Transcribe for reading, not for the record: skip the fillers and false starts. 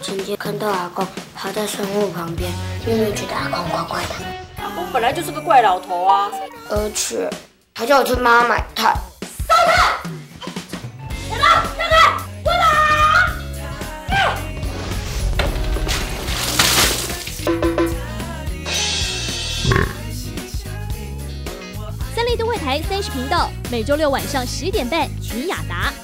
今天看到阿公趴在生物旁边，因为觉得阿公怪怪的。 阿公本来就是个怪老头啊， 而且还叫我去妈买炭。烧炭！小刚，让开！我三立都会台30频道，每周六晚上11点半，徐雅达。